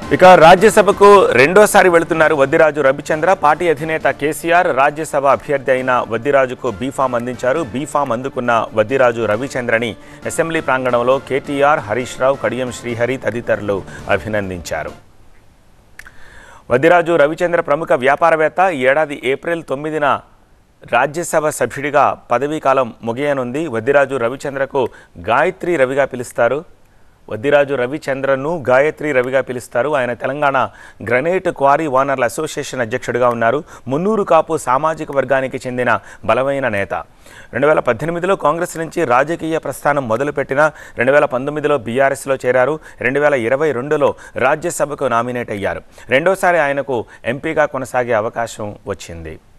ఇక రాజ్యసభకు రెండోసారి వెళుతున్నారు వద్దిరాజు రవిచంద్ర. పార్టీ అధినేత కేసీఆర్ రాజ్యసభ అభ్యర్థి అయిన వద్దిరాజుకు బీఫామ్ అందించారు. బీఫామ్ అందుకున్న వద్దిరాజు రవిచంద్రని అసెంబ్లీ ప్రాంగణంలో కేటీఆర్, హరీష్ రావు, కడియం శ్రీహరి తదితరులు అభినందించారు. వద్దిరాజు రవిచంద్ర ప్రముఖ వ్యాపారవేత్త. ఈ ఏడాది ఏప్రిల్ 9న రాజ్యసభ సభ్యుడిగా పదవీకాలం ముగియనుంది. వద్దిరాజు రవిచంద్రకు గాయత్రి రవిగా పిలుస్తారు. వద్దిరాజు రవిచంద్రను గాయత్రి రవిగా పిలుస్తారు. ఆయన తెలంగాణ గ్రనైట్ క్వారీ ఓనర్ల అసోసియేషన్ అధ్యక్షుడిగా ఉన్నారు. మున్నూరు కాపు సామాజిక వర్గానికి చెందిన బలమైన నేత. 2018లో కాంగ్రెస్ నుంచి రాజకీయ ప్రస్థానం మొదలుపెట్టిన 2019లో బీఆర్ఎస్లో చేరారు. 2022లో రాజ్యసభకు నామినేట్ అయ్యారు. రెండోసారి ఆయనకు ఎంపీగా కొనసాగే అవకాశం వచ్చింది.